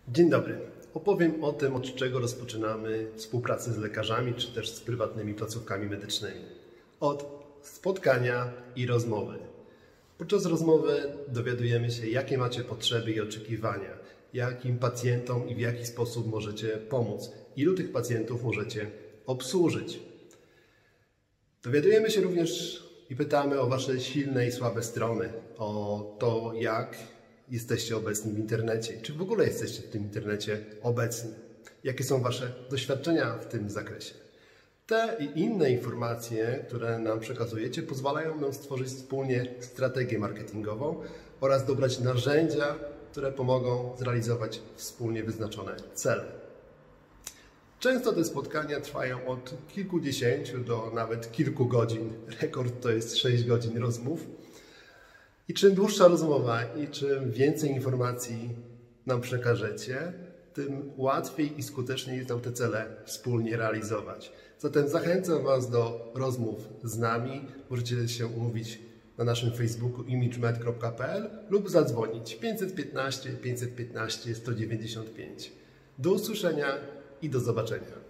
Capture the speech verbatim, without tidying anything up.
Dzień dobry. Opowiem o tym, od czego rozpoczynamy współpracę z lekarzami czy też z prywatnymi placówkami medycznymi. Od spotkania i rozmowy. Podczas rozmowy dowiadujemy się, jakie macie potrzeby i oczekiwania, jakim pacjentom i w jaki sposób możecie pomóc, ilu tych pacjentów możecie obsłużyć. Dowiadujemy się również i pytamy o Wasze silne i słabe strony, o to, jak jesteście obecni w internecie, czy w ogóle jesteście w tym internecie obecni, jakie są Wasze doświadczenia w tym zakresie. Te i inne informacje, które nam przekazujecie, pozwalają nam stworzyć wspólnie strategię marketingową oraz dobrać narzędzia, które pomogą zrealizować wspólnie wyznaczone cele. Często te spotkania trwają od kilkudziesięciu do nawet kilku godzin. Rekord to jest sześć godzin rozmów. I czym dłuższa rozmowa i czym więcej informacji nam przekażecie, tym łatwiej i skuteczniej jest nam te cele wspólnie realizować. Zatem zachęcam Was do rozmów z nami. Możecie się umówić na naszym Facebooku imagemed kropka p l lub zadzwonić pięćset piętnaście pięćset piętnaście sto dziewięćdziesiąt pięć. Do usłyszenia i do zobaczenia.